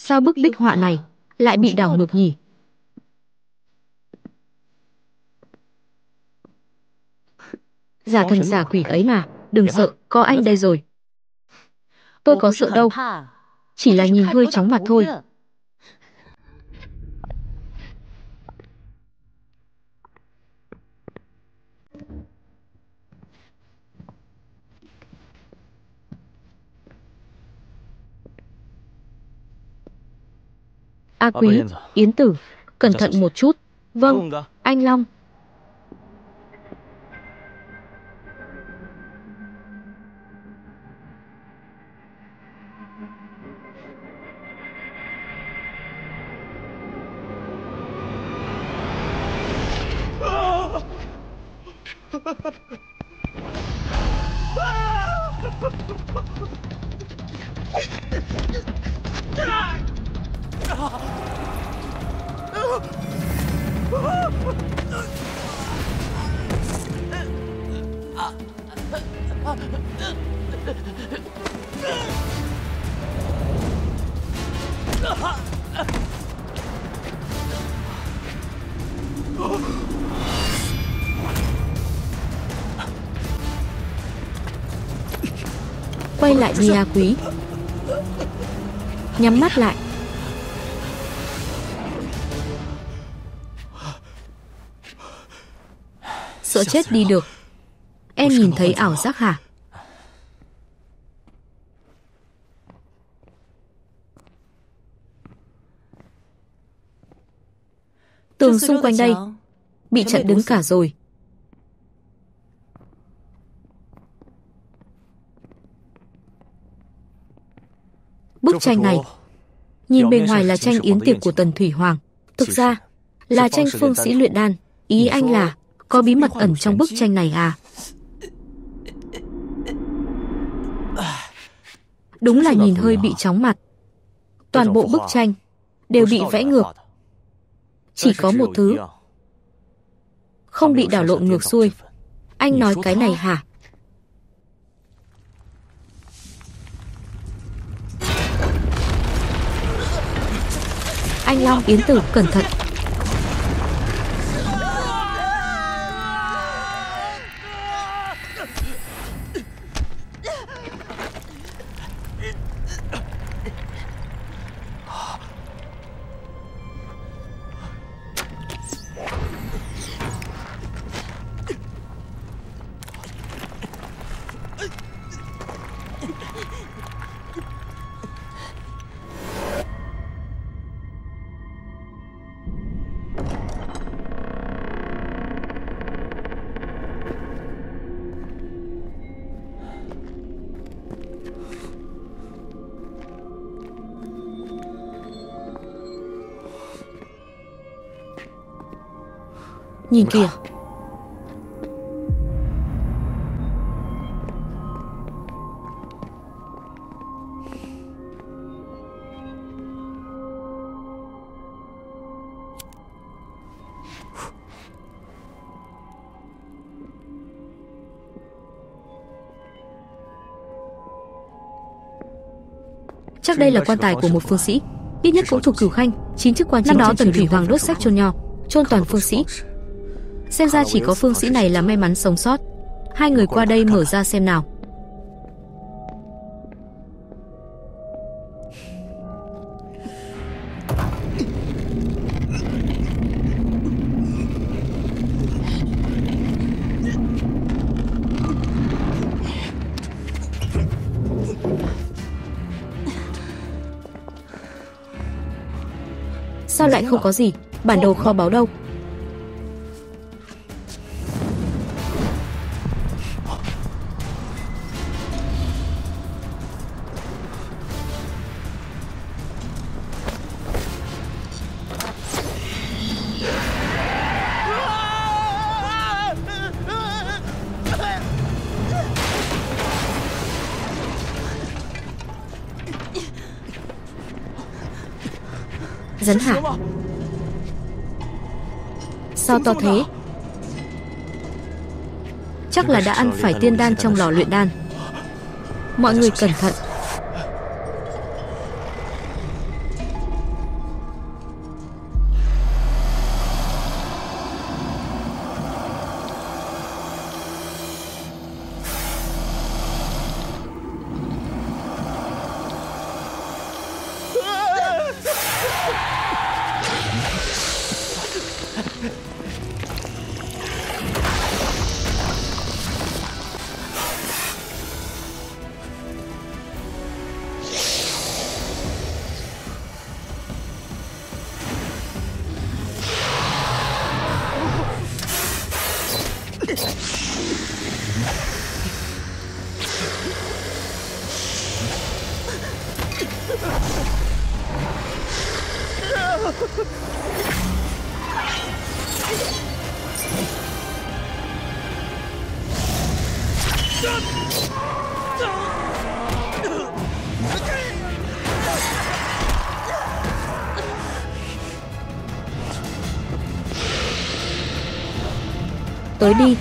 Sao bức bích họa này lại bị đảo ngược nhỉ? Giả thần giả quỷ ấy mà, đừng sợ, có anh đây rồi. Tôi có sợ đâu, chỉ là nhìn hơi chóng mặt thôi. A Quý, Yến Tử, cẩn thận một chút. Vâng, anh Long. Quay lại đi A Quý. Nhắm mắt lại. Sợ chết đi được. Em nhìn thấy ảo giác hả? Tường xung quanh đây bị chặn đứng cả rồi. Bức tranh này, nhìn bề ngoài là tranh yến tiệc của Tần Thủy Hoàng, thực ra là tranh phương sĩ luyện đan. Ý anh là có bí mật ẩn trong bức tranh này à? Đúng là nhìn hơi bị chóng mặt. Toàn bộ bức tranh đều bị vẽ ngược. Chỉ có một thứ không bị đảo lộn ngược xuôi. Anh nói cái này hả? Anh Long, Yến Tử, cẩn thận. Nhìn kìa. Chắc đây là quan tài của một phương sĩ, ít nhất cũng thuộc Cửu Khanh. 9 chức quan. Năm đó Tần Thủy Hoàng đốt xác chôn nho, chôn toàn phương sĩ. Xem ra chỉ có phương sĩ này là may mắn sống sót. Hai người qua đây mở ra xem nào. Sao lại không có gì? Bản đồ kho báu đâu? Rắn hả? Sao to thế? Chắc là đã ăn phải tiên đan trong lò luyện đan. Mọi người cẩn thận. Tới đi.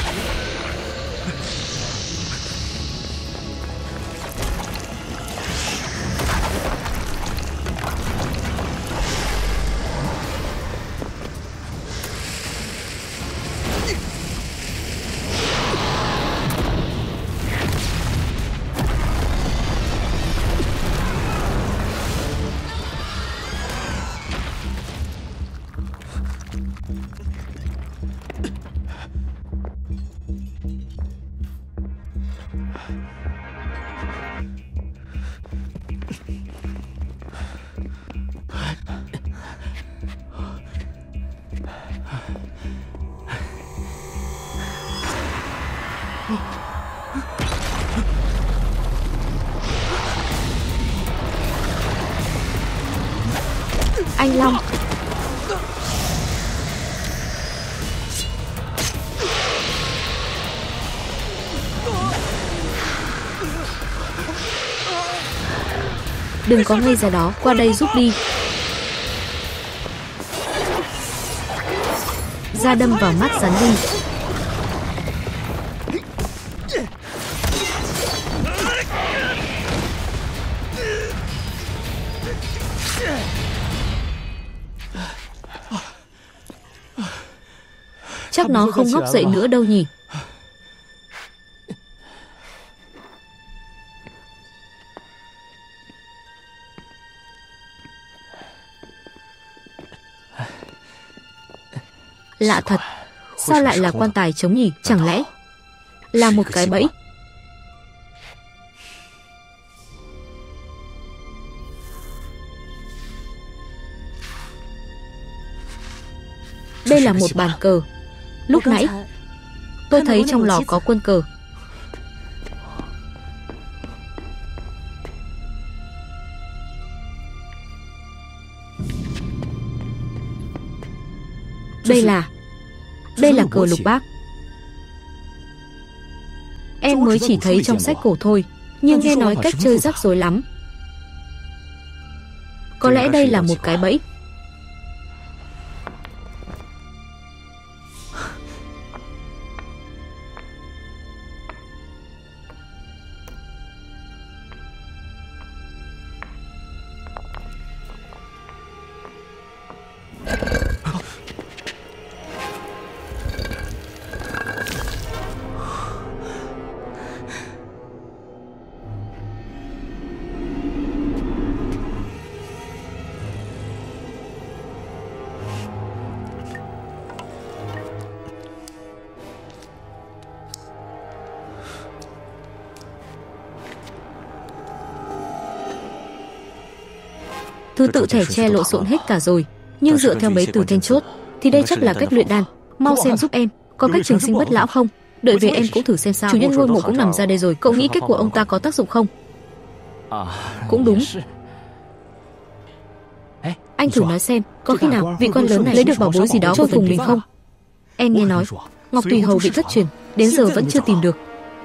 Anh Long. Đừng có ngây ra đó, qua đây giúp đi. Ra đâm vào mắt rắn đi. Chắc nó không ngóc dậy nữa đâu nhỉ. Lạ thật, sao lại là quan tài trống nhỉ? Chẳng lẽ là một cái bẫy? Đây là một bàn cờ. Lúc nãy tôi thấy trong lò có quân cờ. Đây là cờ lục bát. Em mới chỉ thấy trong sách cổ thôi, nhưng nghe nói cách chơi rắc rối lắm. Có lẽ đây là một cái bẫy. Thứ tự thẻ tre lộn xộn hết cả rồi, nhưng dựa theo mấy từ then chốt thì đây chắc là cách luyện đan. Mau xem giúp em, có cách trường sinh bất lão không? Đợi về em cũng thử xem sao. Chủ nhân ngôi mộ cũng nằm ra đây rồi, cậu nghĩ cách của ông ta có tác dụng không? Cũng đúng. Anh thử nói xem, có khi nào vị quan lớn này lấy được bảo bối gì đó của vùng mình không? Em nghe nói Ngọc Tùy Hầu bị thất truyền, đến giờ vẫn chưa tìm được.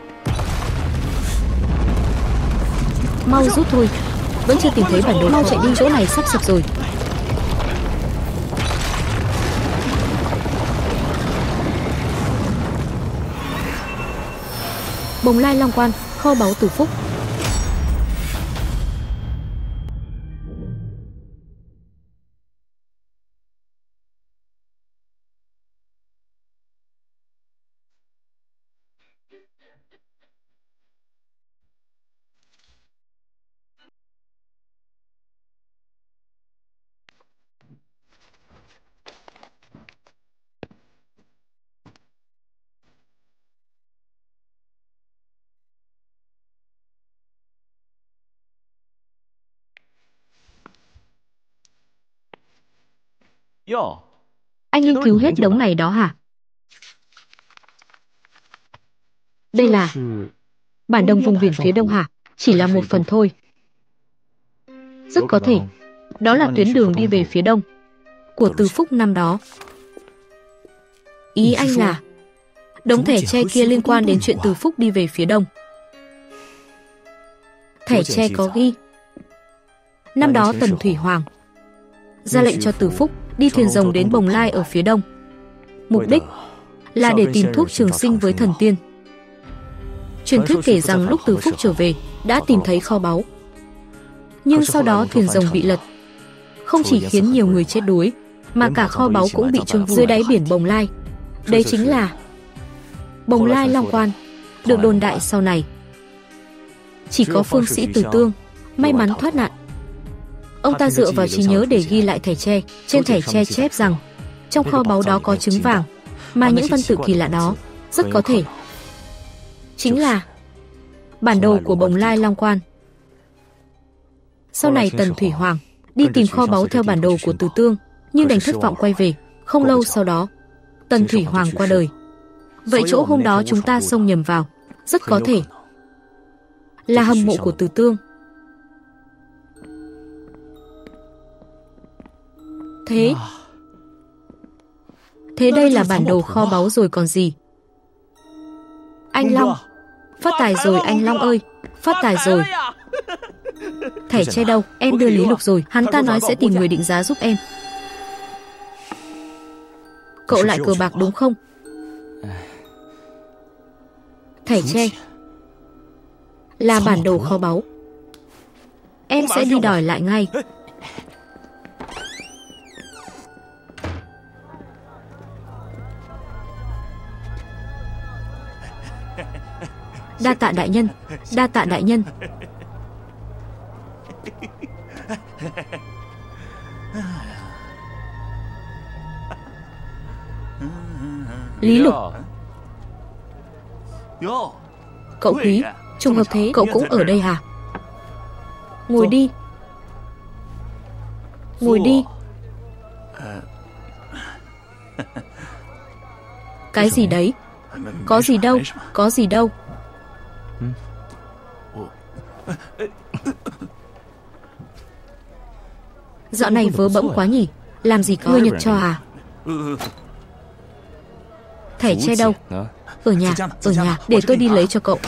Mau rút thôi, vẫn chưa tìm thấy bản đồ. Mau chạy đi, chỗ này sắp sập rồi. Bồng Lai Long Quan, kho báu Từ Phúc. Anh nghiên cứu hết đống này đó hả? Đây là bản đồ vùng biển phía đông hả? Chỉ là một phần thôi. Rất có thể đó là tuyến đường đi về phía đông của Từ Phúc năm đó. Ý anh là Đống thẻ tre kia liên quan đến chuyện Từ Phúc đi về phía đông. Thẻ tre có ghi: năm đó Tần Thủy Hoàng ra lệnh cho Từ Phúc đi thuyền rồng đến Bồng Lai ở phía đông. Mục đích là để tìm thuốc trường sinh với thần tiên. Truyền thuyết kể rằng lúc Từ Phúc trở về đã tìm thấy kho báu. Nhưng sau đó thuyền rồng bị lật, không chỉ khiến nhiều người chết đuối, mà cả kho báu cũng bị chôn vùi dưới đáy biển Bồng Lai. Đấy chính là Bồng Lai Long Quan. Được đồn đại sau này chỉ có phương sĩ Từ Tương may mắn thoát nạn. Ông ta dựa vào trí nhớ để ghi lại thẻ tre. Trên thẻ tre chép rằng trong kho báu đó có trứng vàng, mà những văn tự kỳ lạ đó rất có thể chính là bản đồ của Bồng Lai Long Quan. Sau này Tần Thủy Hoàng đi tìm kho báu theo bản đồ của Từ Tương, nhưng đành thất vọng quay về. Không lâu sau đó, Tần Thủy Hoàng qua đời. Vậy chỗ hôm đó chúng ta xông nhầm vào rất có thể là hầm mộ của Từ Tương. Thế đây là bản đồ kho báu rồi còn gì. Anh Long, phát tài rồi anh Long ơi, phát tài rồi. Thẻ tre đâu? Em đưa Lý Lục rồi, hắn ta nói sẽ tìm người định giá giúp em. Cậu lại cờ bạc đúng không? Thẻ tre là bản đồ kho báu. Em sẽ đi đòi lại ngay. Đa tạ đại nhân, đa tạ đại nhân. Lý Lục. Cậu Quý, trùng hợp thế, cậu cũng ở đây hả? Ngồi đi. Ngồi đi. Cái gì đấy? Có gì đâu, có gì đâu. Dạo này vớ bẫm quá nhỉ? Làm gì có? Ngươi Nhật cho à? Thẻ tre đâu? Ở nhà, để tôi đi lấy cho cậu.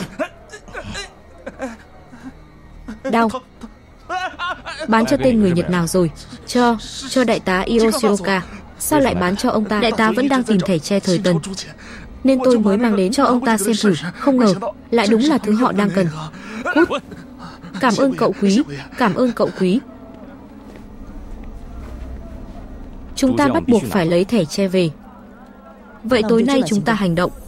Đau. Bán cho tên người Nhật nào rồi? Cho đại tá Yoshioka. Sao lại bán cho ông ta? Đại tá vẫn đang tìm thẻ tre thời Tần, nên tôi mới mang đến cho ông ta xem thử. Không ngờ lại đúng là thứ họ đang cần. Cút. Cảm ơn cậu Quý, cảm ơn cậu Quý. Chúng ta bắt buộc phải lấy thẻ tre về. Vậy tối nay chúng ta hành động.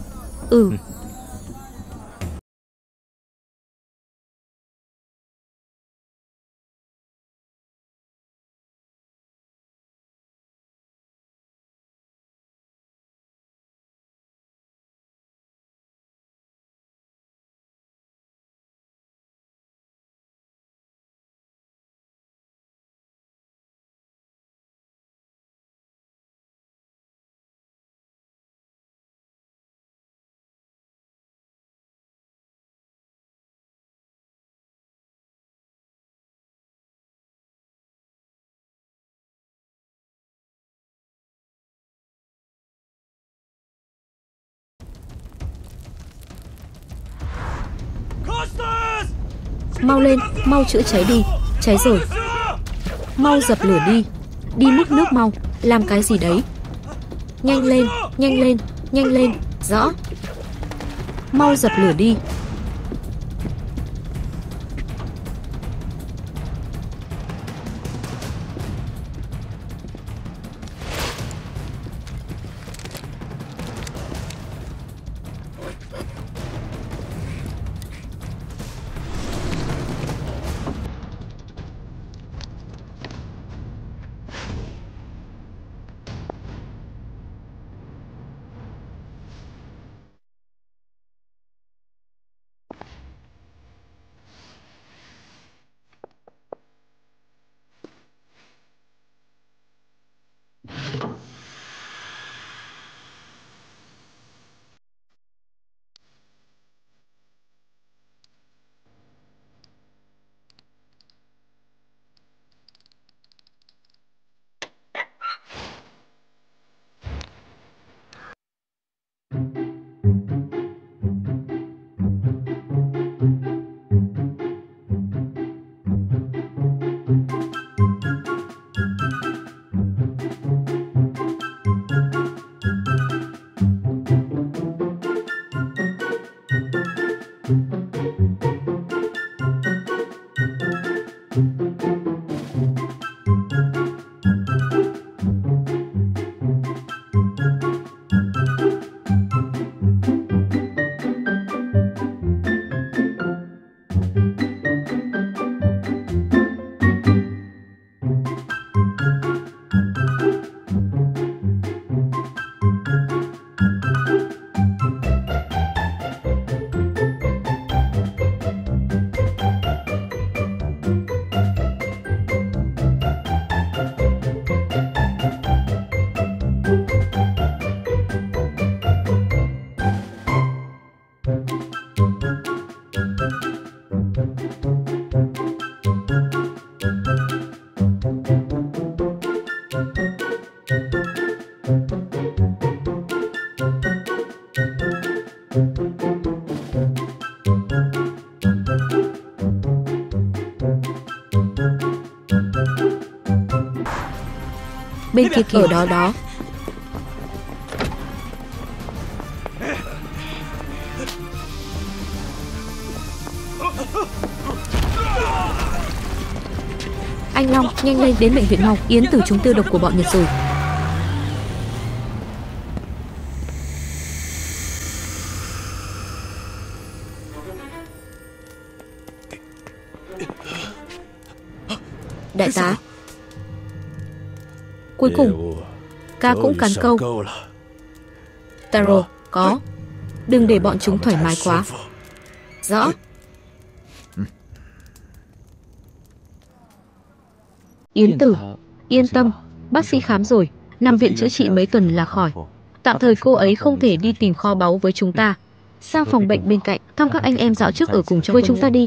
Mau lên, mau chữa cháy đi. Cháy rồi. Mau dập lửa đi. Đi múc nước mau. Làm cái gì đấy? Nhanh lên, nhanh lên, nhanh lên. Rõ. Mau dập lửa đi. Bên kia kìa, ở đó đó. Anh Long, nhanh lên, đến bệnh viện mau. Yến Tử trúng tiêu độc của bọn Nhật rồi. Đại tá, cuối cùng ca cũng cắn câu. Taro, có. Đừng để bọn chúng thoải mái quá. Rõ. Yến Tử, yên tâm, bác sĩ khám rồi, nằm viện chữa trị mấy tuần là khỏi. Tạm thời cô ấy không thể đi tìm kho báu với chúng ta. Sang phòng bệnh bên cạnh, thăm các anh em dạo trước ở cùng với chúng ta đi.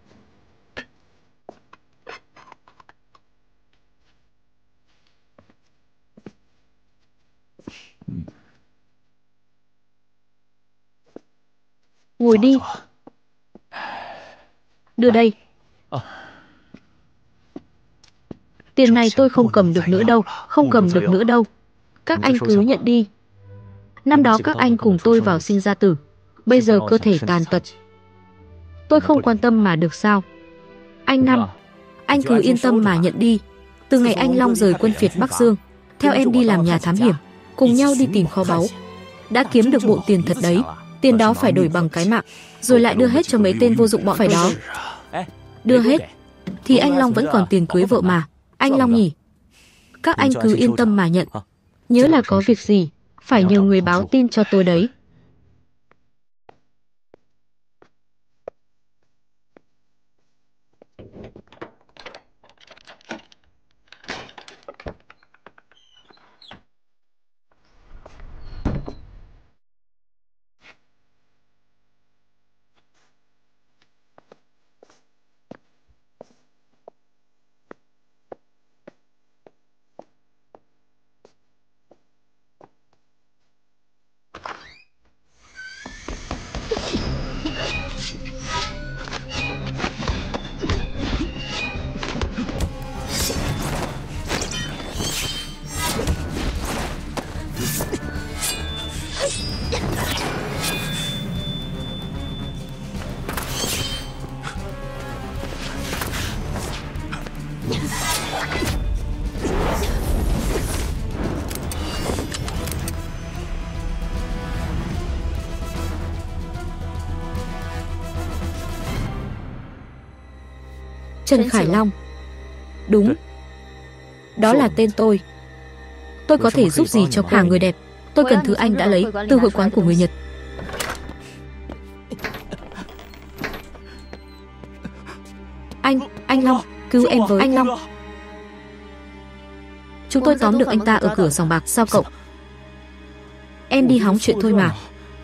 Ngồi đi. Đưa đây. Tiền này tôi không cầm được nữa đâu, không cầm được nữa đâu. Các anh cứ nhận đi. Năm đó các anh cùng tôi vào sinh ra tử. Bây giờ cơ thể tàn tật. Tôi không quan tâm mà được sao? Anh Năm, anh cứ yên tâm mà nhận đi. Từ ngày anh Long rời quân phiệt Bắc Dương, theo em đi làm nhà thám hiểm, cùng nhau đi tìm kho báu. Đã kiếm được bộ tiền thật đấy. Tiền đó phải đổi bằng cái mạng, rồi lại đưa hết cho mấy tên vô dụng bọn phải đó. Đưa hết thì anh Long vẫn còn tiền cưới vợ mà. Anh Long nhỉ? Các anh cứ yên tâm mà nhận. Nhớ là có việc gì phải nhờ người báo tin cho tôi đấy. Trần Khải Long. Đúng, đó là tên tôi. Tôi có thể giúp gì cho cả người đẹp. Tôi cần thứ anh đã lấy từ hội quán của người Nhật. Anh Long, cứu em với. Anh Long, chúng tôi tóm được anh ta ở cửa sòng bạc. Sao cậu? Em đi hóng chuyện thôi mà.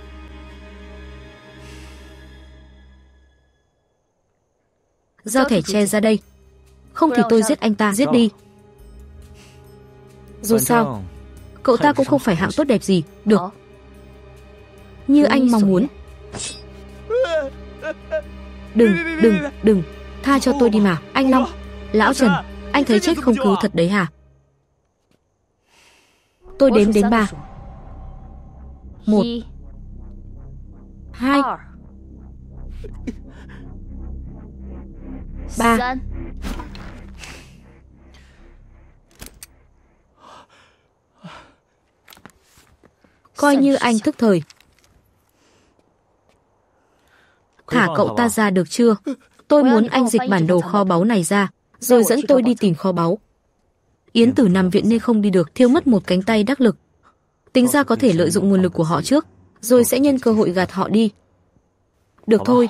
Giao thẻ tre ra đây. Không thì tôi giết anh ta. Giết đi. Dù sao cậu ta cũng không phải hạng tốt đẹp gì. Được, như anh mong muốn. Đừng, tha cho tôi đi mà. Anh Long, lão Trần, anh thấy chết không cứu thật đấy hả? Tôi đếm đến 3. 1, 2, 3. Coi như anh thức thời. Thả cậu ta ra được chưa? Tôi muốn anh dịch bản đồ kho báu này ra, rồi dẫn tôi đi tìm kho báu. Yến Tử nằm viện nên không đi được, thiếu mất một cánh tay đắc lực. Tính ra có thể lợi dụng nguồn lực của họ trước, rồi sẽ nhân cơ hội gạt họ đi. Được thôi.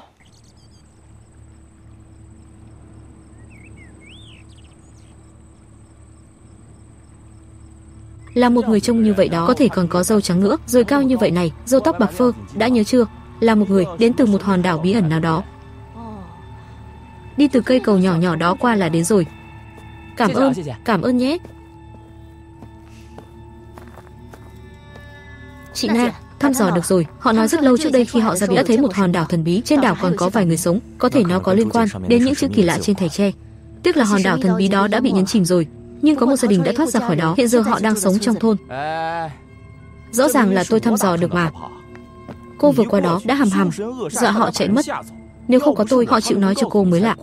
Là một người trông như vậy đó, có thể còn có râu trắng nữa, rồi cao như vậy này, râu tóc bạc phơ, đã nhớ chưa? Là một người đến từ một hòn đảo bí ẩn nào đó. Đi từ cây cầu nhỏ nhỏ đó qua là đến rồi. Cảm ơn nhé. Chị Na, thăm dò được rồi. Họ nói rất lâu trước đây khi họ ra biển đã thấy một hòn đảo thần bí. Trên đảo còn có vài người sống, có thể nó có liên quan đến những chữ kỳ lạ trên thẻ tre. Tiếc là hòn đảo thần bí đó đã bị nhấn chìm rồi. Nhưng có một gia đình đã thoát ra khỏi đó. Hiện giờ họ đang sống trong thôn. Rõ ràng là tôi thăm dò được mà. Cô vừa qua đó đã hầm hầm dọa họ chạy mất. Nếu không có tôi, họ chịu nói cho cô mới lạ.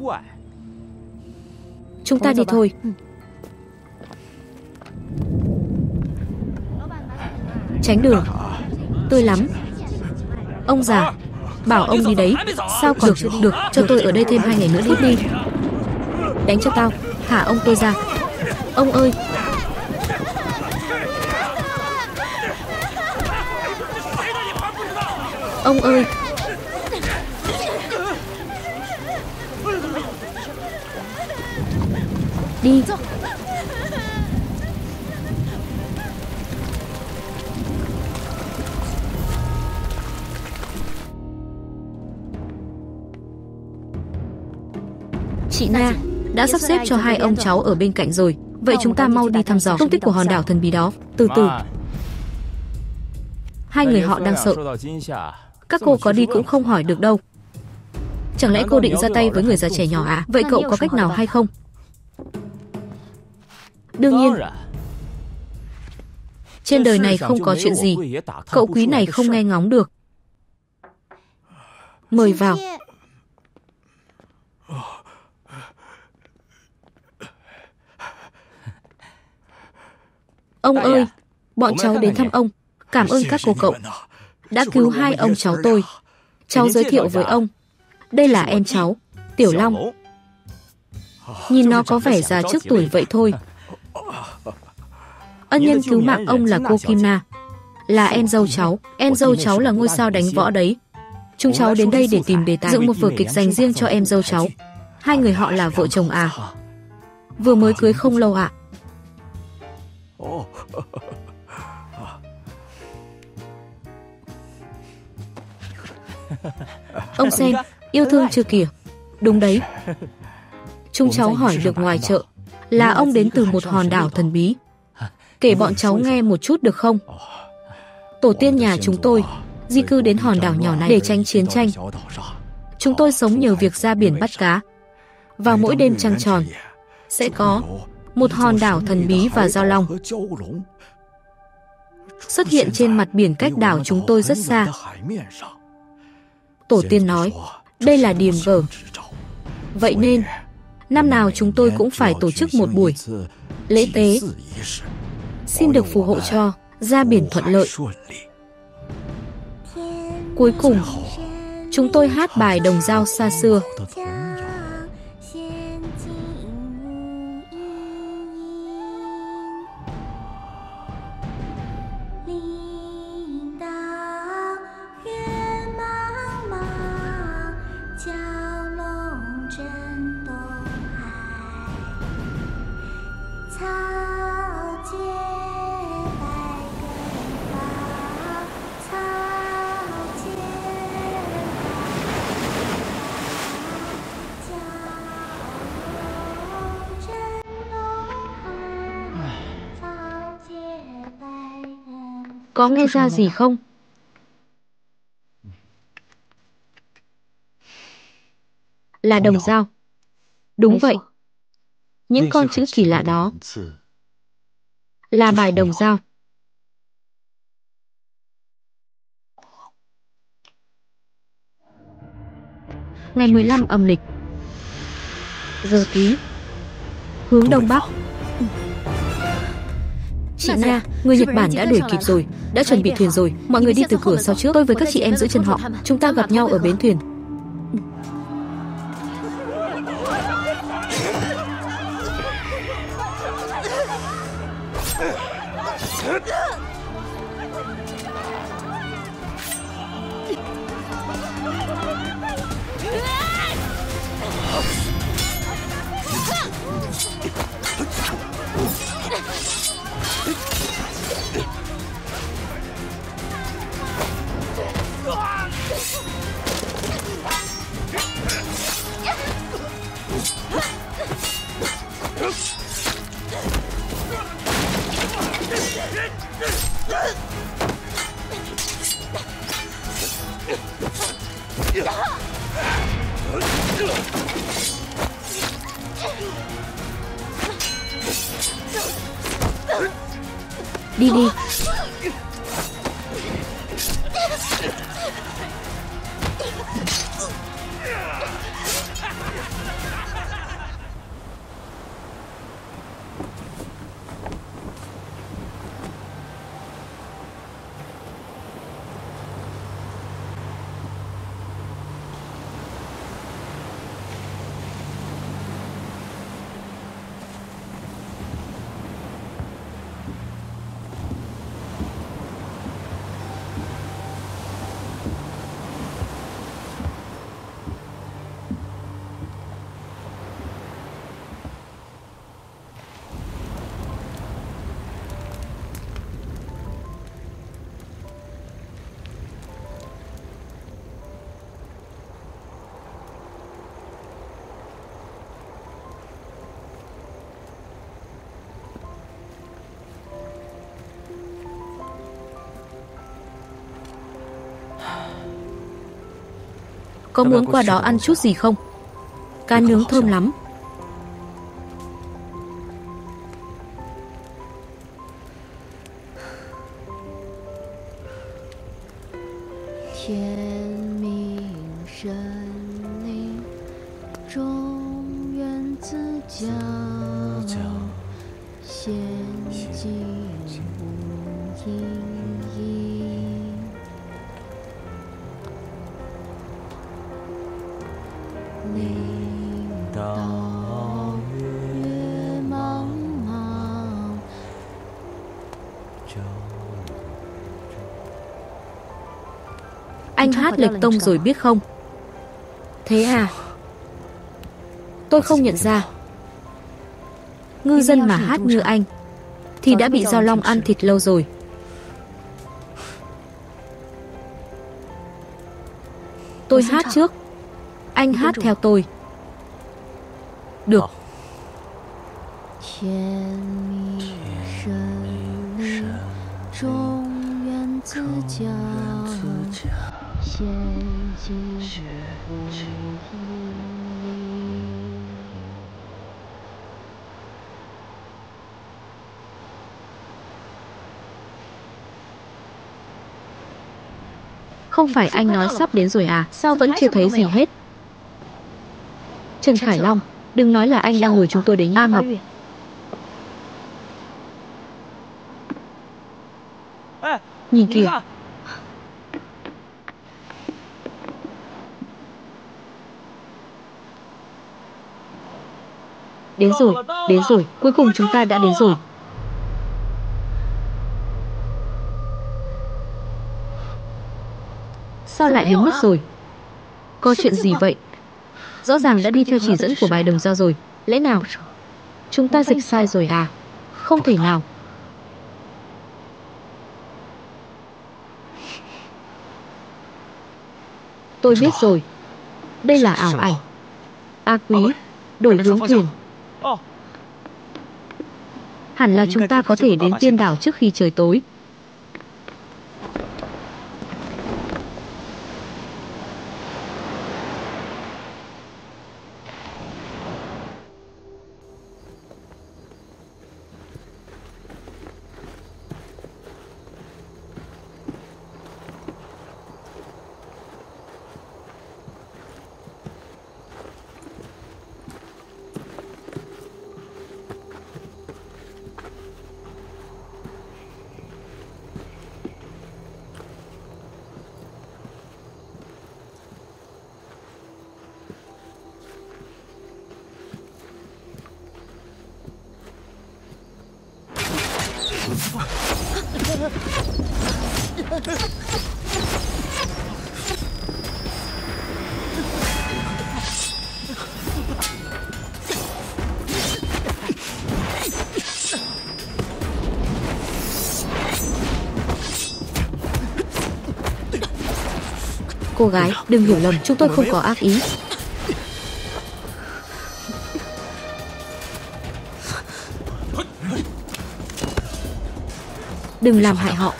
Chúng ta đi thôi. Tránh đường. Tươi lắm. Ông già, bảo ông đi đấy. Sao còn được, cho tôi ở đây thêm 2 ngày nữa đi. Đánh cho tao, thả ông tôi ra. Ông ơi. Ông ơi. Đi. Chị Na đã sắp xếp cho 2 ông cháu ở bên cạnh rồi. Vậy chúng ta mau đi thăm dò tung tích của hòn đảo thần bí đó. Từ từ. 2 người họ đang sợ. Các cô có đi cũng không hỏi được đâu. Chẳng lẽ cô định ra tay với người già trẻ nhỏ à? Vậy cậu có cách nào hay không? Đương nhiên. Trên đời này không có chuyện gì cậu quý này không nghe ngóng được. Mời vào. Ông ơi, bọn cháu đến thăm ông. Cảm ơn các cô cậu đã cứu 2 ông cháu tôi. Cháu giới thiệu với ông, đây là em cháu, Tiểu Long. Nhìn nó có vẻ già trước tuổi vậy thôi. Ân nhân cứu mạng ông là cô Kim Na, là em dâu cháu. Em dâu cháu là ngôi sao đánh võ đấy. Chúng cháu đến đây để tìm đề tài dựng một vở kịch dành riêng cho em dâu cháu. 2 người họ là vợ chồng à? Vừa mới cưới không lâu ạ. Ông xem, yêu thương chưa kìa. Đúng đấy. Chúng cháu hỏi được ngoài chợ là ông đến từ một hòn đảo thần bí. Kể bọn cháu nghe một chút được không? Tổ tiên nhà chúng tôi di cư đến hòn đảo nhỏ này để tránh chiến tranh. Chúng tôi sống nhờ việc ra biển bắt cá. Vào mỗi đêm trăng tròn sẽ có một hòn đảo thần bí và giao long xuất hiện trên mặt biển cách đảo chúng tôi rất xa. Tổ tiên nói đây là điềm vở. Vậy nên năm nào chúng tôi cũng phải tổ chức một buổi lễ tế, xin được phù hộ cho ra biển thuận lợi. Cuối cùng chúng tôi hát bài đồng dao xa xưa. Có nghe ra gì không? Là đồng dao. Đúng vậy. Những con chữ kỳ lạ đó là bài đồng dao. ngày 15 âm lịch. Giờ tí. Hướng đông bắc. Chị Na, người Nhật Bản đã đuổi kịp rồi, đã chuẩn bị thuyền rồi, mọi người đi từ cửa sau trước. Tôi với các chị em giữ chân họ, chúng ta gặp nhau ở bến thuyền. Đi đi. Có muốn qua đó ăn chút gì không? Cá nướng thơm lắm. Anh hát lệch tông rồi biết không? Thế à? Tôi không nhận ra. Ngư dân mà hát như anh thì đã bị Giao Long ăn thịt lâu rồi. Tôi hát trước, anh hát theo tôi. Được. Không phải anh nói sắp đến rồi à? Sao vẫn chưa thấy gì hết? Trần Khải Long, đừng nói là anh đang ngồi chúng tôi đến A Ngọc. Nhìn kìa. Đến rồi, cuối cùng chúng ta đã đến rồi. Sao lại biến mất rồi? Có chuyện gì vậy? Rõ ràng đã đi theo chỉ dẫn của bài đồng dao rồi. Lẽ nào chúng ta dịch sai rồi à? Không thể nào. Tôi biết rồi. Đây là ảo ảnh. A Quý, đổi hướng thuyền. Hẳn là chúng ta có thể đến Tiên Đảo trước khi trời tối. Cô gái, đừng hiểu lầm, chúng tôi không có ác ý. Đừng làm hại họ.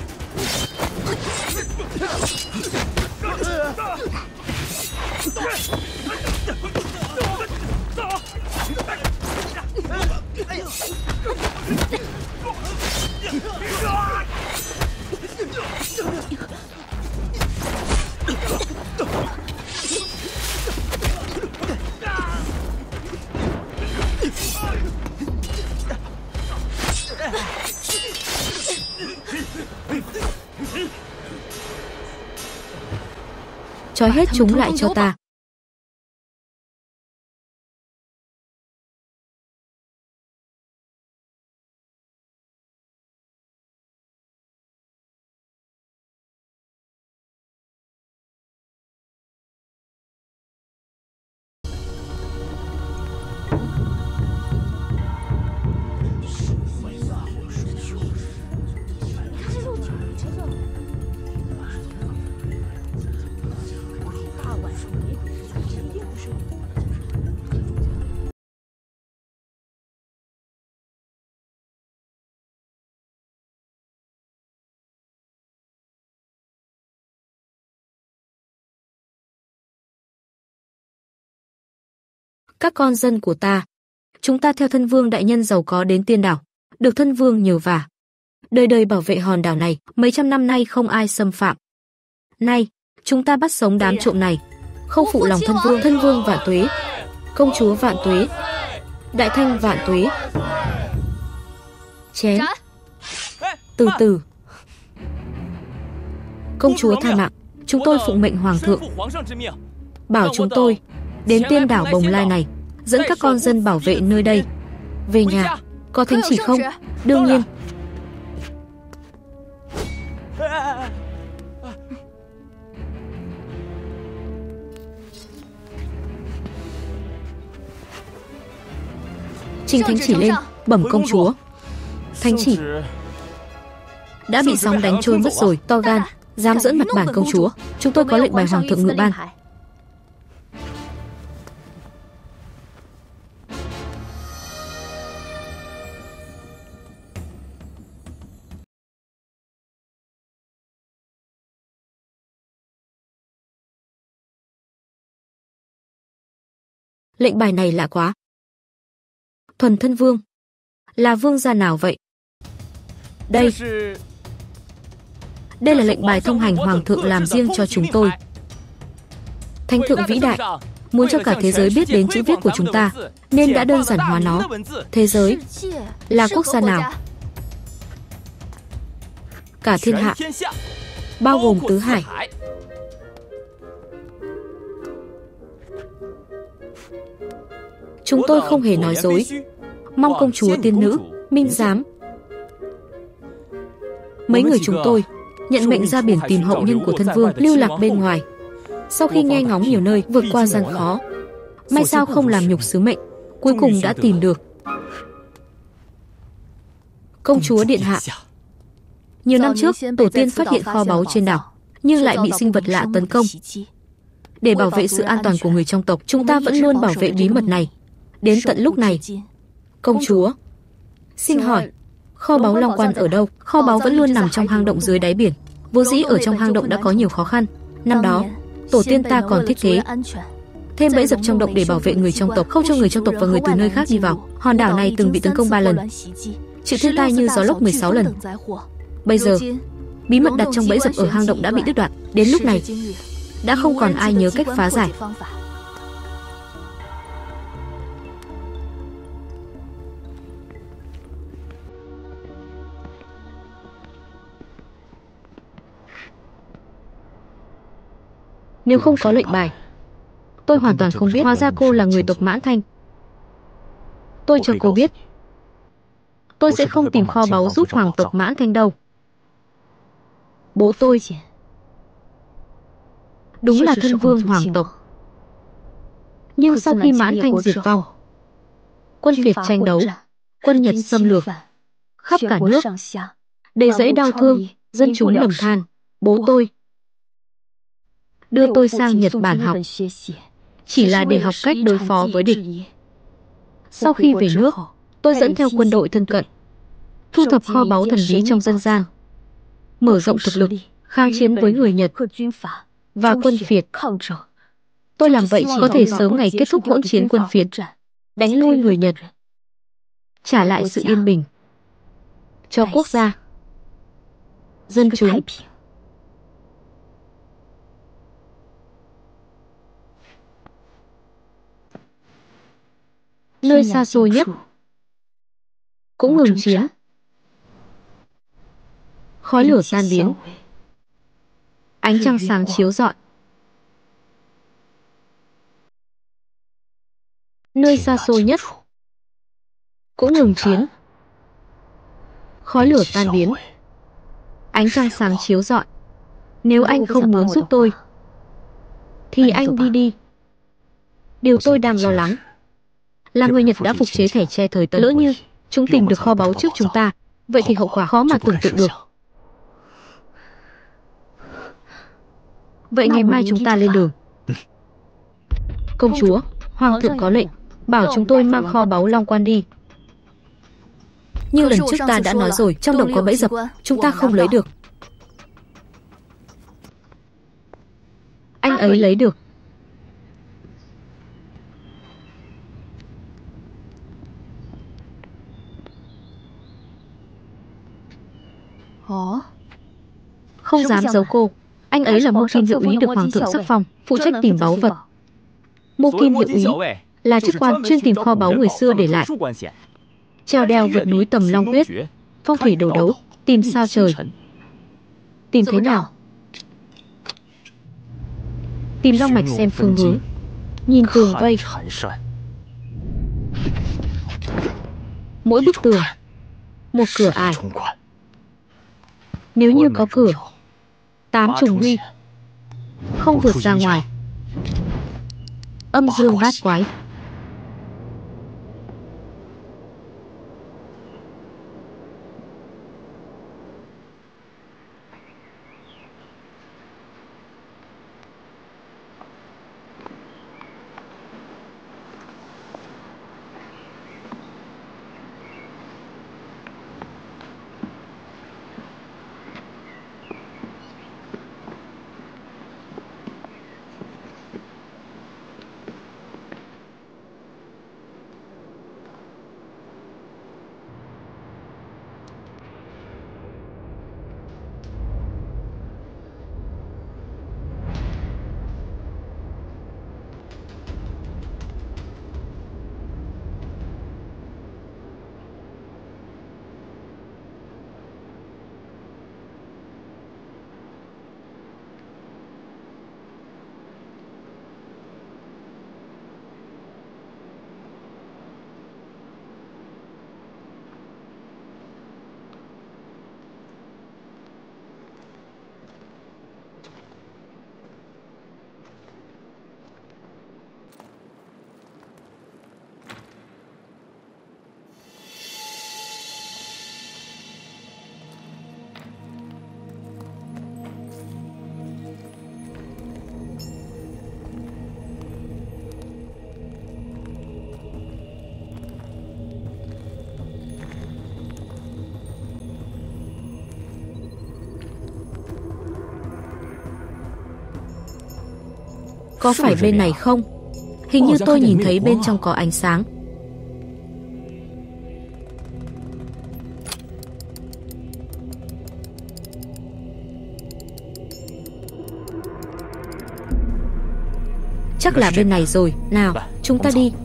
Trói hết chúng lại cho ta. Các con dân của ta, chúng ta theo thân vương đại nhân giàu có đến tiên đảo, được thân vương nhờ vả, đời đời bảo vệ hòn đảo này, mấy trăm năm nay không ai xâm phạm. Nay, chúng ta bắt sống đám trộm này, không phụ lòng thân vương vạn tuế, công chúa vạn tuế, đại thanh vạn tuế. Chén. Từ từ. Công chúa tha mạng, chúng tôi phụng mệnh hoàng thượng, bảo chúng tôi đến tiên đảo Bồng Lai này, dẫn các con dân bảo vệ nơi đây. Về nhà, có thánh chỉ không? Đương nhiên. Trình thánh chỉ lên, bẩm công chúa. Thánh chỉ đã bị sóng đánh trôi mất rồi, to gan, dám giỡn mặt bản công chúa. Chúng tôi có lệnh bài hoàng thượng ngự ban. Lệnh bài này lạ quá. Thuần thân vương. Là vương gia nào vậy? Đây. Đây là lệnh bài thông hành hoàng thượng làm riêng cho chúng tôi. Thánh thượng vĩ đại, muốn cho cả thế giới biết đến chữ viết của chúng ta, nên đã đơn giản hóa nó. Thế giới là quốc gia nào? Cả thiên hạ, bao gồm tứ hải. Chúng tôi không hề nói dối. Mong công chúa tiên nữ, minh giám. Mấy người chúng tôi nhận mệnh ra biển tìm hậu nhân của thân vương lưu lạc bên ngoài. Sau khi nghe ngóng nhiều nơi, vượt qua gian khó, may sao không làm nhục sứ mệnh, cuối cùng đã tìm được. Công chúa điện hạ, nhiều năm trước tổ tiên phát hiện kho báu trên đảo, nhưng lại bị sinh vật lạ tấn công. Để bảo vệ sự an toàn của người trong tộc, chúng ta vẫn luôn bảo vệ bí mật này. Đến tận lúc này, công chúa, xin hỏi, kho báu Long Quan ở đâu? Kho báu vẫn luôn nằm trong hang động dưới đáy biển. Vốn dĩ ở trong hang động đã có nhiều khó khăn. Năm đó, tổ tiên ta còn thiết kế thêm bẫy dập trong động để bảo vệ người trong tộc, không cho người trong tộc và người từ nơi khác đi vào. Hòn đảo này từng bị tấn công 3 lần, chịu thiên tai như gió lốc 16 lần. Bây giờ, bí mật đặt trong bẫy dập ở hang động đã bị đứt đoạn. Đến lúc này, đã không còn ai nhớ cách phá giải. Nếu không có lệnh bài, tôi hoàn toàn không biết. Hóa ra cô là người tộc Mãn Thanh. Tôi cho cô biết, tôi sẽ không tìm kho báu giúp hoàng tộc Mãn Thanh đâu. Bố tôi đúng là thân vương hoàng tộc. Nhưng sau khi Mãn Thanh diệt vong, quân Việt tranh đấu, quân Nhật xâm lược, khắp cả nước, đầy dẫy đau thương, dân chúng lầm than. Bố tôi đưa tôi sang Nhật Bản học, chỉ là để học cách đối phó với địch. Sau khi về nước, tôi dẫn theo quân đội thân cận, thu thập kho báu thần bí trong dân gian, mở rộng thực lực, kháng chiến với người Nhật và quân Việt. Tôi làm vậy có thể sớm ngày kết thúc hỗn chiến quân Việt, đánh lui người Nhật, trả lại sự yên bình cho quốc gia, dân chúng. Nơi xa xôi nhất cũng ngừng chiến, khói lửa tan biến, ánh trăng sáng chiếu rọi. Nơi xa xôi nhất cũng ngừng chiến, khói lửa tan biến, ánh trăng sáng chiếu rọi. Nếu anh không muốn giúp tôi thì anh đi đi. Điều tôi đang lo lắng là người Nhật đã phục chế thẻ tre thời Tân. Lỡ như chúng tìm được kho báu trước chúng ta, vậy thì hậu quả khó mà tưởng tượng được. Vậy ngày mai chúng ta lên đường. Công chúa, hoàng thượng có lệnh bảo chúng tôi mang kho báu Long Quan đi. Nhưng lần trước ta đã nói rồi, trong động có bẫy dập, chúng ta không lấy được. Anh ấy lấy được. Không dám giấu cô, anh ấy là Mô Kim Hiệu úy được hoàng thượng sắc phong, phụ trách tìm báu vật. Mô Kim Hiệu úy là chức quan chuyên tìm kho báu người xưa để lại. Treo đeo vượt núi tầm Long Huyết, phong thủy đổ đấu, tìm sao trời. Tìm thế nào? Tìm long mạch xem phương hướng, nhìn tường vây. Mỗi bức tường, một cửa ải. Nếu như có cửa, 8 trùng huy, không vượt ra ngoài. Âm dương bát quái. Có phải bên này không? Hình như tôi nhìn thấy bên trong có ánh sáng. Chắc là bên này rồi. Nào, chúng ta đi.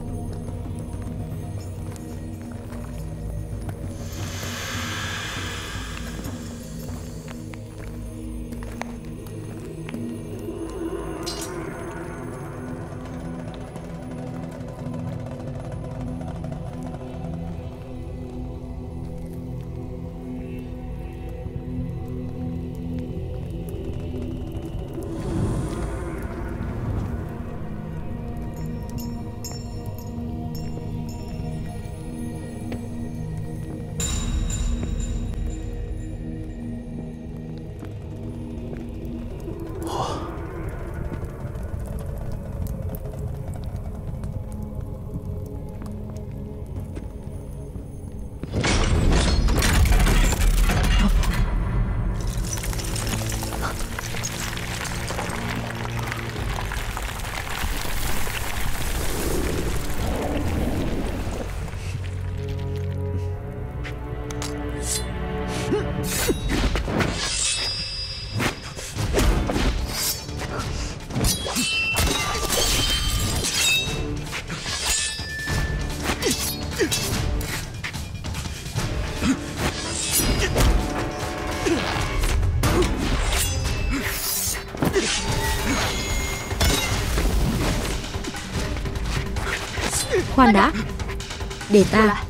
Khoan đã. Để ta.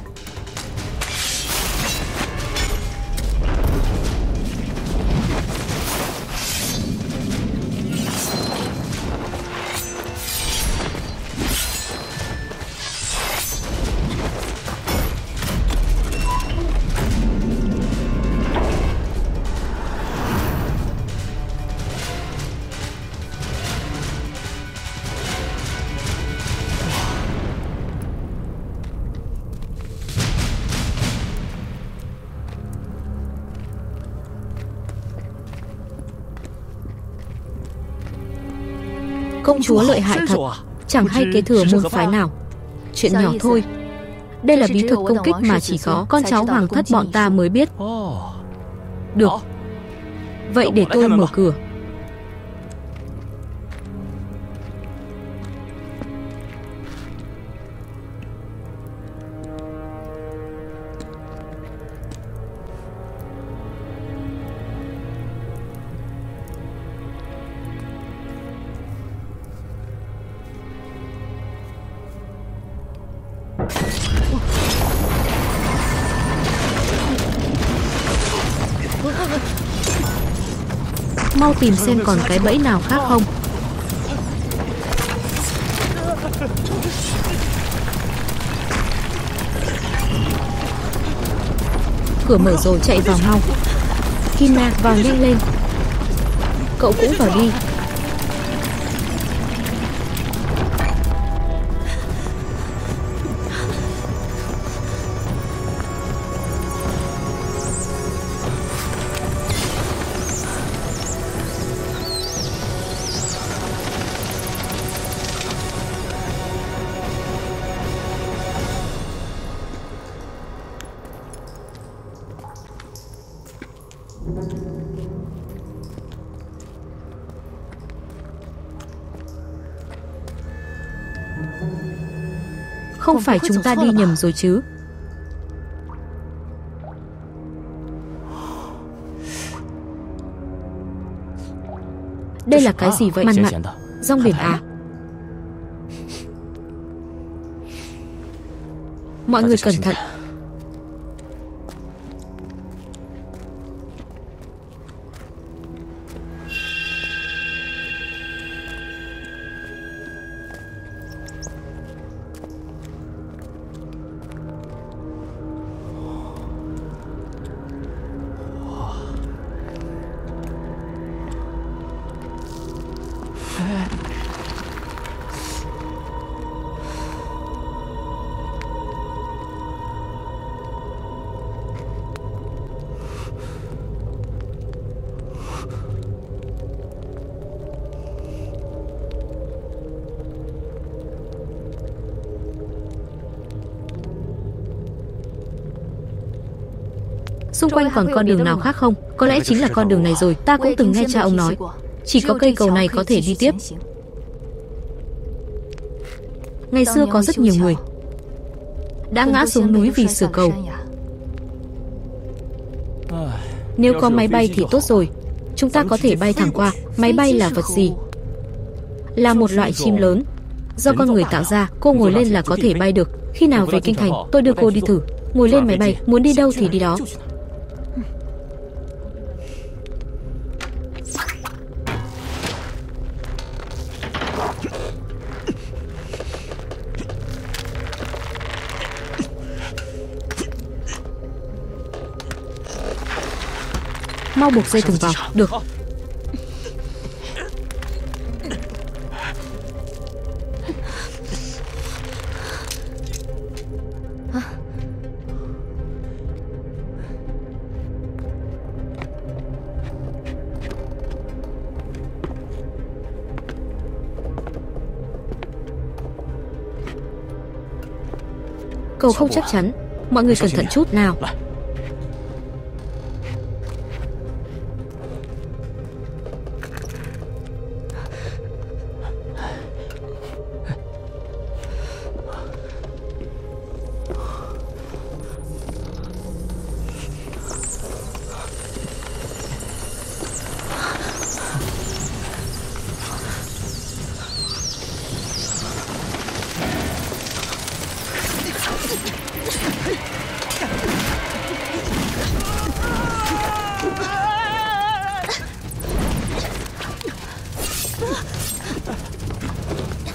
Công chúa lợi hại thật, chẳng hay kế thừa môn phái nào. Chuyện nhỏ thôi. Đây là bí thuật công kích mà chỉ có con cháu hoàng thất bọn ta mới biết. Được. Vậy để tôi mở cửa. Mau tìm xem còn cái bẫy nào khác không. Cửa mở rồi, chạy vào mau. Kina, vào nhanh lên. Cậu cũng vào đi. Không phải chúng ta đi nhầm rồi chứ? Đây là cái gì vậy? Mằn mặn, rong biển à? Mọi người cẩn thận. Xung quanh còn con đường nào khác không? Có lẽ chính là con đường này rồi. Ta cũng từng nghe cha ông nói chỉ có cây cầu này có thể đi tiếp. Ngày xưa có rất nhiều người đã ngã xuống núi vì sửa cầu. Nếu có máy bay thì tốt rồi. Chúng ta có thể bay thẳng qua. Máy bay là vật gì? Là một loại chim lớn do con người tạo ra. Cô ngồi lên là có thể bay được. Khi nào về kinh thành, tôi đưa cô đi thử. Ngồi lên máy bay, muốn đi đâu thì đi đó. Mau buộc dây thừng vào. Được. Cầu không chắc chắn. Mọi người cẩn thận chút nào.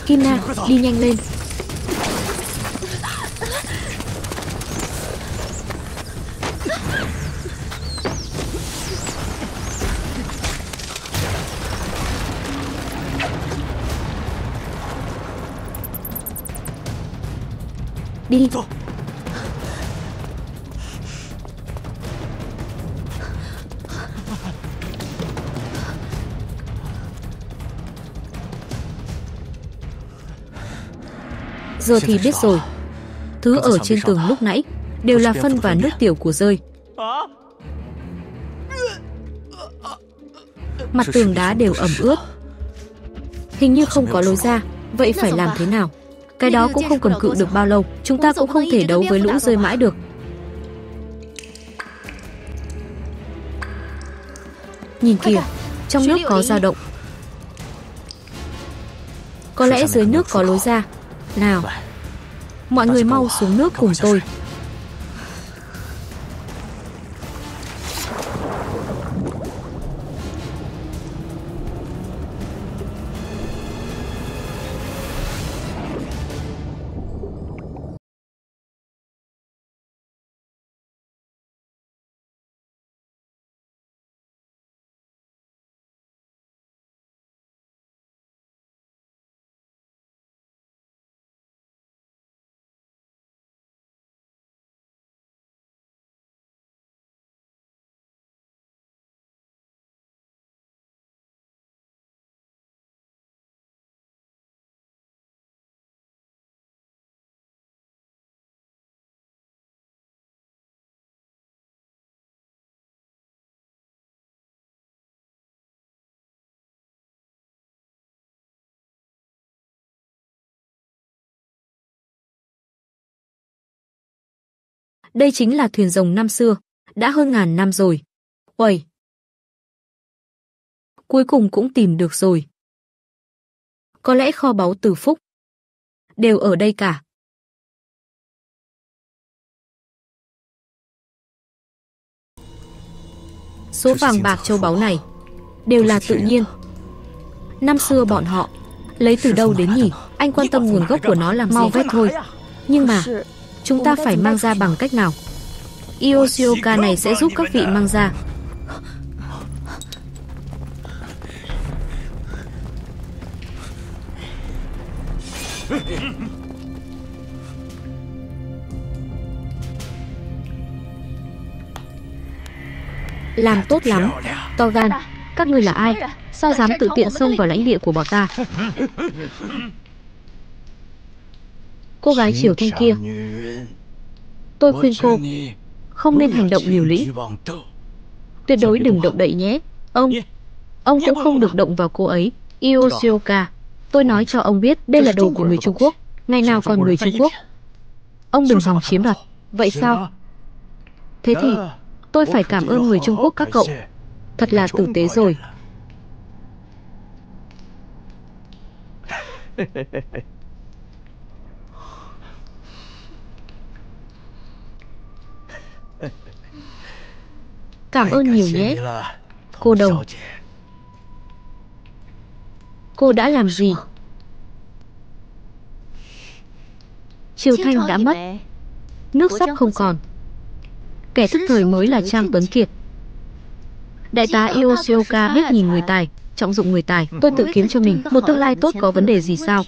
Kim Na, đi nhanh lên. Đi. Giờ thì biết rồi. Thứ ở trên tường lúc nãy đều là phân và nước tiểu của rơi. Mặt tường đá đều ẩm ướt. Hình như không có lối ra. Vậy phải làm thế nào? Cái đó cũng không cầm cự được bao lâu. Chúng ta cũng không thể đấu với lũ rơi mãi được. Nhìn kìa, trong nước có dao động. Có lẽ dưới nước có lối ra. Nào, mọi người mau xuống nước cùng tôi. Đây chính là thuyền rồng năm xưa, đã hơn ngàn năm rồi. Uầy! Cuối cùng cũng tìm được rồi. Có lẽ kho báu Từ Phúc đều ở đây cả. Số vàng bạc châu báu này đều là tự nhiên. Năm xưa bọn họ lấy từ đâu đến nhỉ? Anh quan tâm nguồn gốc của nó làm mau vét thôi. Nhưng mà chúng ta phải mang ra bằng cách nào? Yoshioka này sẽ giúp các vị mang ra. Làm tốt lắm, to gan. Các ngươi là ai? Sao dám tự tiện xông vào lãnh địa của bọn ta? Cô gái Triều Thanh kia, tôi khuyên cô không nên hành động liều lĩnh. Tuyệt đối đừng động đậy nhé. Ông cũng không được động vào cô ấy. Yoshioka, tôi nói cho ông biết đây là đồ của người Trung Quốc. Ngày nào còn người Trung Quốc. Ông đừng hòng chiếm đoạt. Vậy sao? Thế thì tôi phải cảm ơn người Trung Quốc các cậu. Thật là tử tế rồi. Cảm ơn nhiều nhé, cô Đồng. Cô đã làm gì? Triều Thanh đã mất, nước sắp không còn. Kẻ thức thời mới là Trang Tuấn Kiệt. Đại tá Yoshioka biết nhìn người tài, trọng dụng người tài. Tôi tự kiếm cho mình một tương lai tốt, có vấn đề gì sao?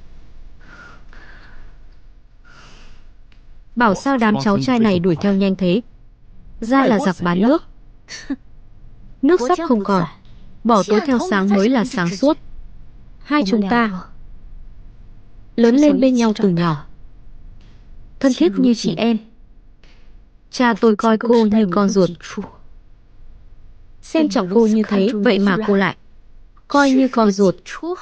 Bảo sao đám cháu trai này đuổi theo nhanh thế? Ra là giặc bán nước. Nước sắp không còn, bỏ tối theo sáng mới là sáng suốt. Hai chúng ta lớn lên bên nhau từ nhỏ, thân thiết như chị em. Cha tôi coi cô như con ruột, xem trọng cô như thế, vậy mà cô lại coi như con ruột.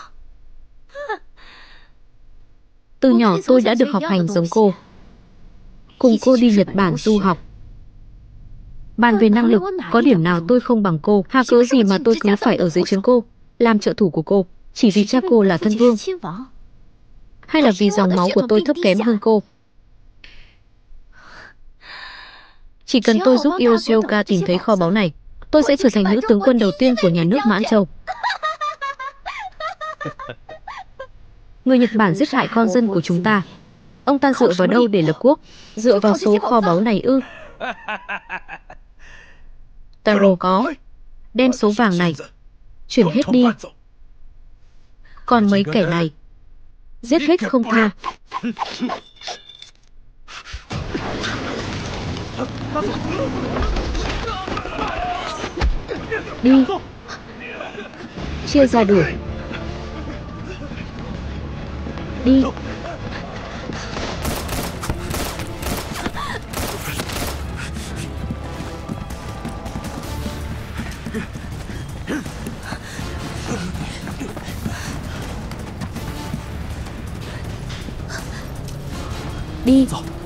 Từ nhỏ tôi đã được học hành giống cô, cùng cô đi Nhật Bản du học. Bàn về năng lực, có điểm nào tôi không bằng cô? Hà cớ gì mà tôi cứ phải ở dưới trướng cô, làm trợ thủ của cô? Chỉ vì cha cô là thân vương? Hay là vì dòng máu của tôi thấp kém hơn cô? Chỉ cần tôi giúp Yoshioka tìm thấy kho báu này, tôi sẽ trở thành nữ tướng quân đầu tiên của nhà nước Mãn Châu. Người Nhật Bản giết hại con dân của chúng ta. Ông ta dựa vào đâu để lập quốc? Dựa vào số kho báu này ư? Taro có. Đem số vàng này chuyển hết đi. Còn mấy kẻ này giết hết không tha. Đi. Chia ra đuổi. Đi. Đi.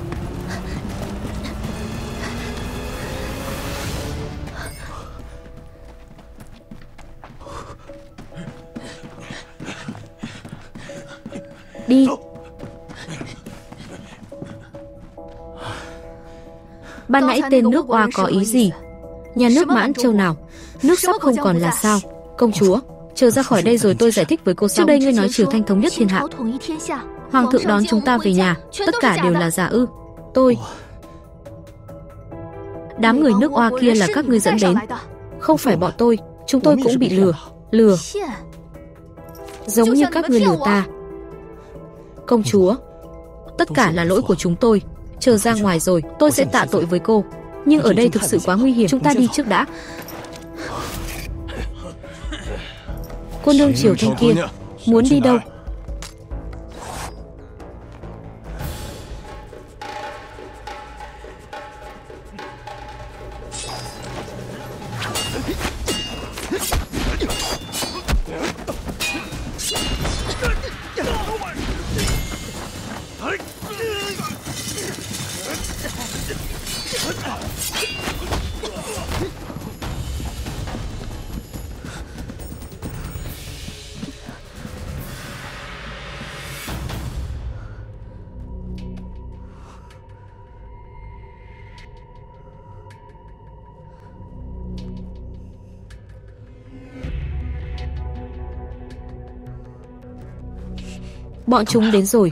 Đi. Ban nãy tên nước Oa có ý gì? Nhà nước Mãn Châu nào? Nước sắp không còn là sao? Công chúa, chờ ra khỏi đây rồi tôi giải thích với cô sau. Trước đây ngươi nói Triều Thanh thống nhất thiên hạ. Hoàng thượng đón chúng ta về nhà, tất cả đều là giả ư? Tôi. Đám người nước Oa kia là các ngươi dẫn đến. Không phải bọn tôi, chúng tôi cũng bị lừa. Giống như các ngươi lừa ta. Công chúa, tất cả là lỗi của chúng tôi. Chờ ra ngoài rồi, tôi sẽ tạ tội với cô. Nhưng ở đây thực sự quá nguy hiểm, chúng ta đi trước đã. Cô nương Triều Thanh kia, muốn đi đâu? Bọn chúng đến rồi.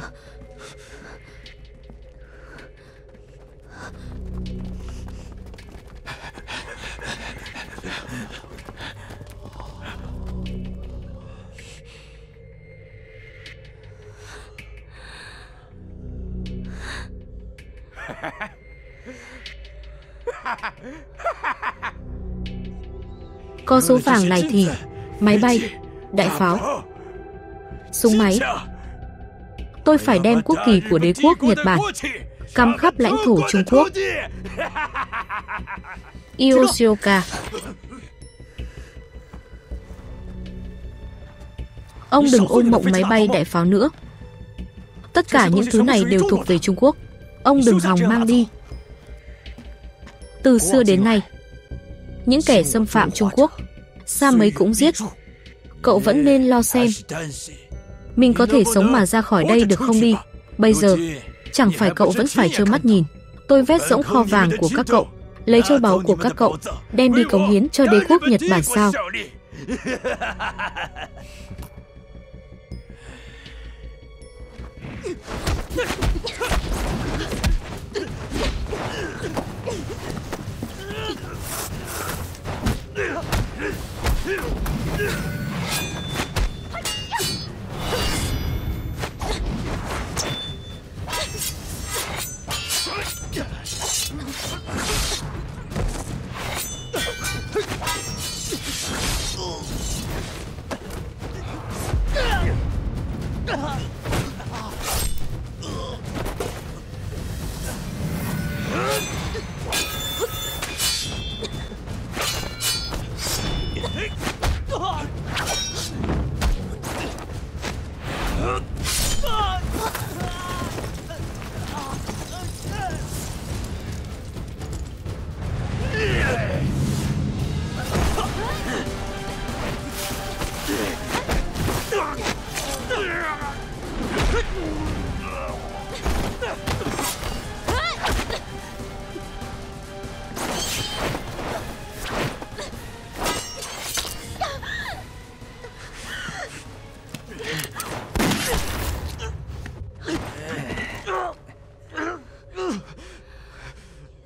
Có số vàng này thì máy bay, đại pháo, súng máy. Tôi phải đem quốc kỳ của đế quốc Nhật Bản cắm khắp lãnh thổ Trung Quốc. Yoshioka, ông đừng ôm mộng máy bay đại pháo nữa. Tất cả những thứ này đều thuộc về Trung Quốc. Ông đừng hòng mang đi. Từ xưa đến nay, những kẻ xâm phạm Trung Quốc, xa mấy cũng giết. Cậu vẫn nên lo xem mình có thể sống mà ra khỏi đây được không đi. Bây giờ, chẳng phải cậu vẫn phải trơ mắt nhìn tôi vét rỗng kho vàng của các cậu, lấy châu báu của các cậu, đem đi cống hiến cho đế quốc Nhật Bản sao?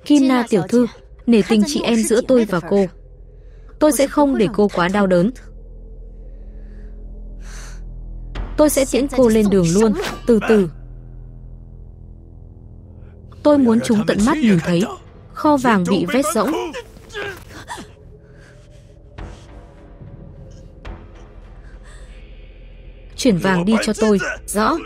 Kim Na tiểu thư, nể tình chị em giữa tôi và cô, tôi sẽ không để cô quá đau đớn. Tôi sẽ tiễn cô lên đường luôn, từ từ. Tôi muốn chúng tận mắt nhìn thấy kho vàng bị vét rỗng. Chuyển vàng đi cho tôi, rõ.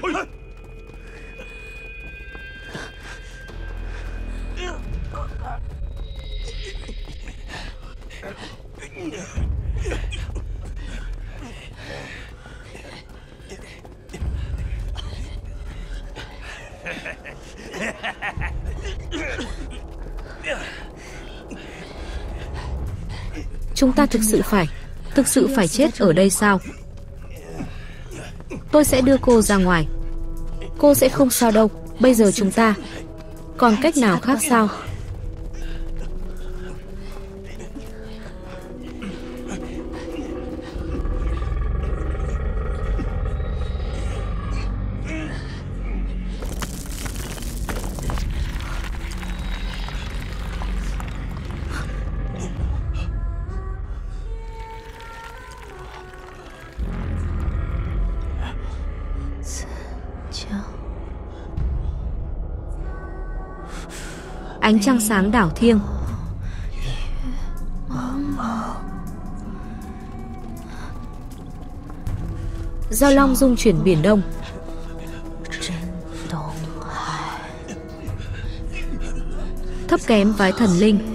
Chúng ta thực sự phải chết ở đây sao? Tôi sẽ đưa cô ra ngoài. Cô sẽ không sao đâu. Bây giờ chúng ta còn cách nào khác sao? Ánh trăng sáng đảo thiêng. Giao long dung chuyển biển Đông. Thấp kém vái thần linh.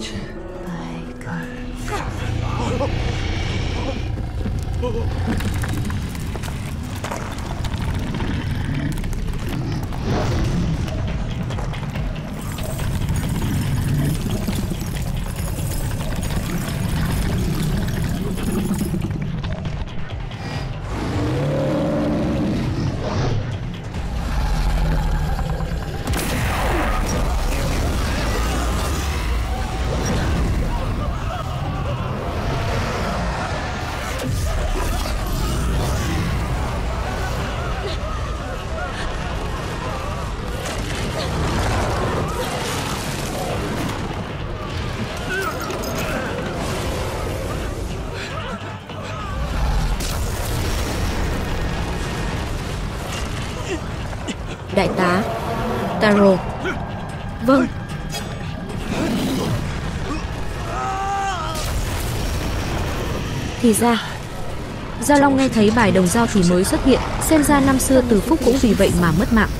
Đại tá Taro. Vâng. Thì ra Giao Long nghe thấy bài đồng dao thì mới xuất hiện. Xem ra năm xưa Từ Phúc cũng vì vậy mà mất mạng.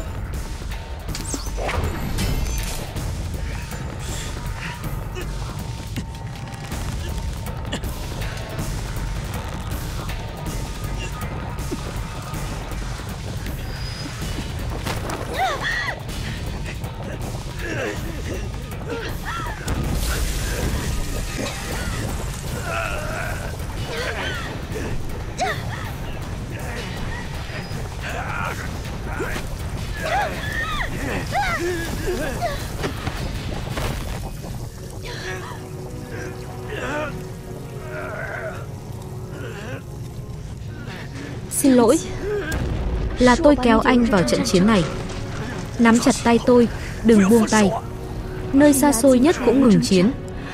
Xin lỗi, là tôi kéo anh vào trận chiến này. Nắm chặt tay tôi, đừng buông tay. Nơi xa xôi nhất cũng ngừng chiến.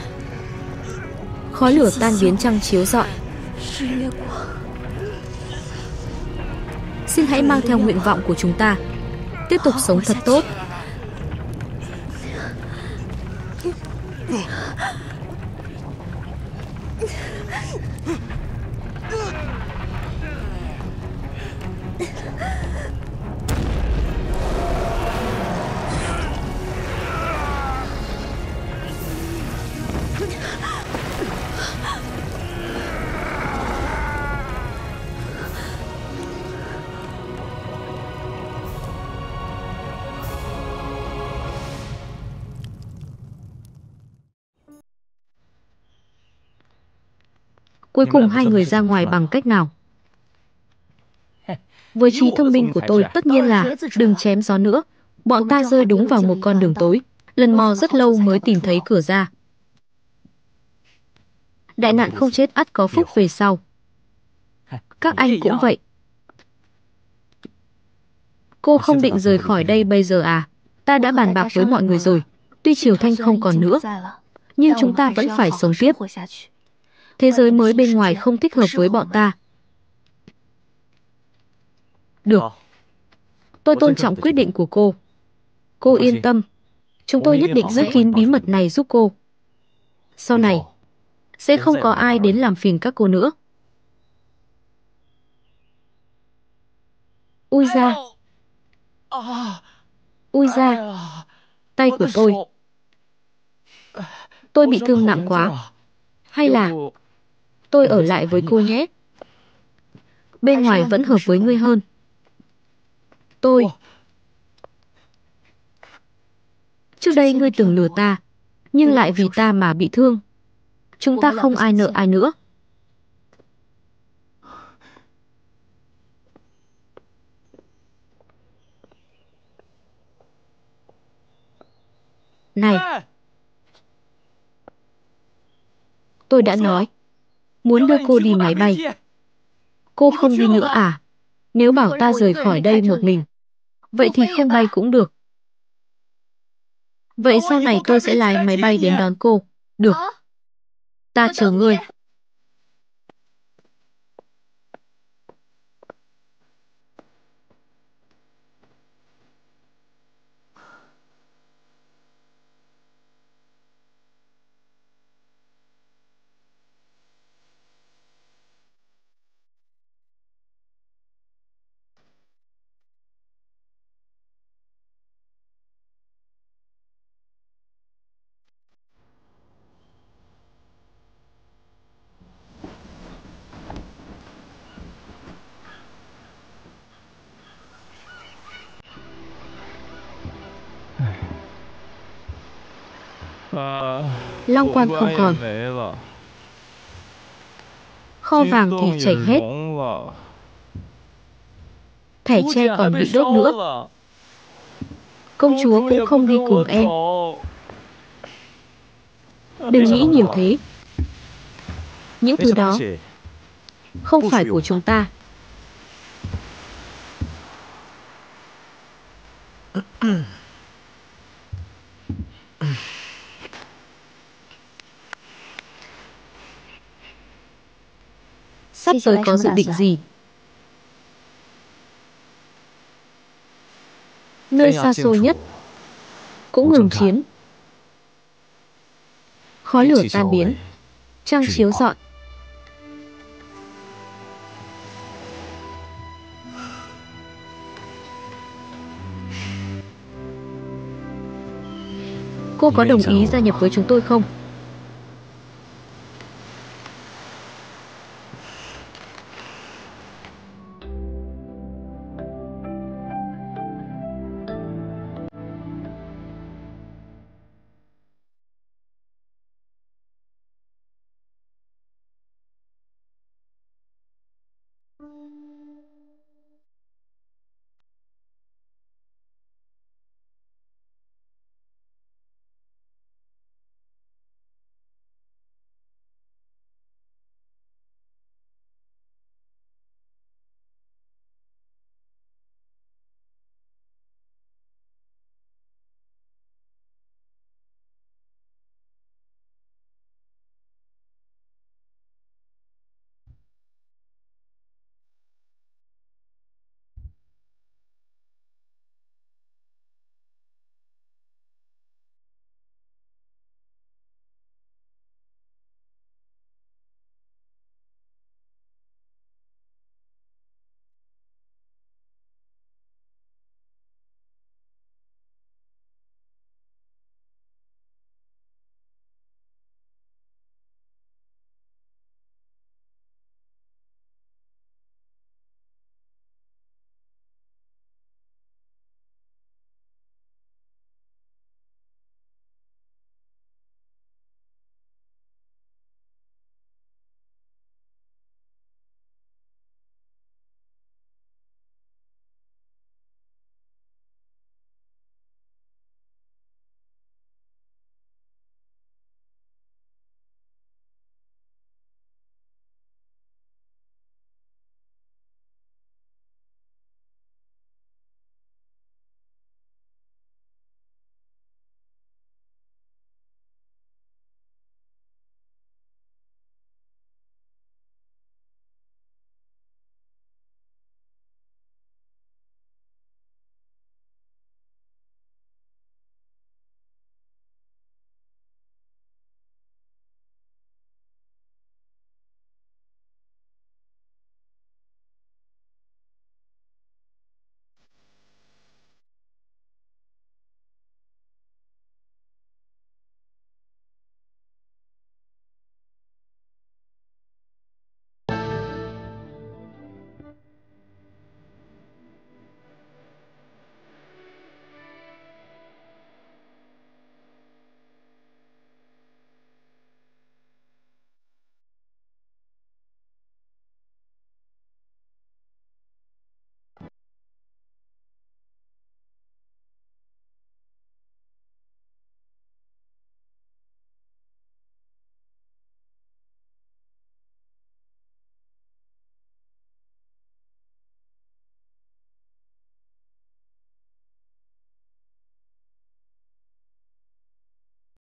Khói lửa tan biến trăng chiếu rọi. Xin hãy mang theo nguyện vọng của chúng ta, tiếp tục sống thật tốt. Cuối cùng hai người ra ngoài bằng cách nào? Với trí thông minh của tôi, tất nhiên là đừng chém gió nữa. Bọn ta rơi đúng vào một con đường tối. Lần mò rất lâu mới tìm thấy cửa ra. Đại nạn không chết ắt có phúc về sau. Các anh cũng vậy. Cô không định rời khỏi đây bây giờ à? Ta đã bàn bạc với mọi người rồi. Tuy Triều Thanh không còn nữa, nhưng chúng ta vẫn phải sống tiếp. Thế giới mới bên ngoài không thích hợp với bọn ta. Được. Tôi tôn trọng quyết định của cô. Cô yên tâm. Chúng tôi nhất định giữ kín bí mật này giúp cô. Sau này, sẽ không có ai đến làm phiền các cô nữa. Ui da. Ui da. Tay của tôi. Tôi bị thương nặng quá. Hay là tôi ở lại với cô nhé. Bên ngoài vẫn hợp với ngươi hơn. Trước đây ngươi tưởng lừa ta, nhưng lại vì ta mà bị thương. Chúng ta không ai nợ ai nữa. Này, tôi đã nói, muốn đưa cô đi máy bay. Cô không đi nữa à? Nếu bảo ta rời khỏi đây một mình, vậy thì không bay cũng được. Vậy sau này tôi sẽ lái máy bay đến đón cô. Được. Ta chờ ngươi. Long quan không còn. Kho vàng thì chảy hết. Thẻ tre còn bị đốt nữa. Công chúa cũng không đi cùng em. Đừng nghĩ nhiều thế. Những thứ đó không phải của chúng ta. Sắp tới có dự định gì? Nơi xa xôi nhất cũng ngừng chiến. Khói lửa tan biến, trăng chiếu rọi. Cô có đồng ý gia nhập với chúng tôi không?